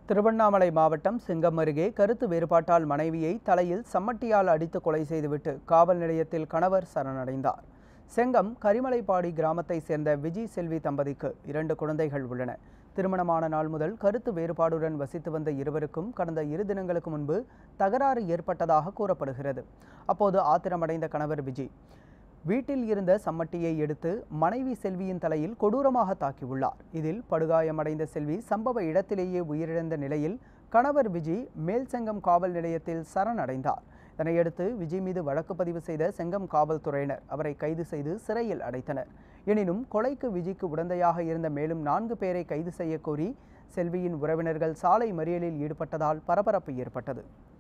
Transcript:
திருவண்ணாமலை மாவட்டம் செங்கம் அருகே கருத்து வேறுபாட்டால் மனைவியை தலையில் சம்மட்டியால் அடித்து கொலை செய்துவிட்டு காவல் நிலையத்தில் கணவர் சரணடைந்தார். செங்கம் கரிமலைப்பாடி கிராமத்தை சேர்ந்த விஜி செல்வி தம்பதிக்கு 2 குழந்தைகள் உள்ளன. திருமணமான நாள் முதல் கருத்து வேறுபாடுடன் வசித்து வந்த இருவருக்கும் கடந்த 2 தினங்களுக்கு முன்பு தகராறு ஏற்பட்டதாக கூறப்படுகிறது. அப்போது ஆத்திரமடைந்த கணவர் விஜி வீட்டில் இருந்த சம்மட்டியை எடுத்து மனைவி செல்வியின் தலையில் கொடூரமாக தாக்கியுள்ளார். இதில் படுகாயமடைந்த செல்வி சம்பவ இடத்திலேயே உயிரிழந்த நிலையில் கணவர் விஜி மேல்செங்கம் காவல் நிலையத்தில் சரணடைந்தார். இதனையடுத்து விஜி மீது வழக்கு பதிவு செய்த செங்கம் காவல்துறையினர் அவரை கைது செய்து சிறையில் அடைத்தனர். எனினும் கொலைக்கு விஜிக்கு உடந்தையாக இருந்த மேலும் 4 பேரை கைது செய்ய கோரி செல்வியின் உறவினர்கள் சாலை மறியலில் ஈடுபட்டதால் பரபரப்பு ஏற்பட்டது.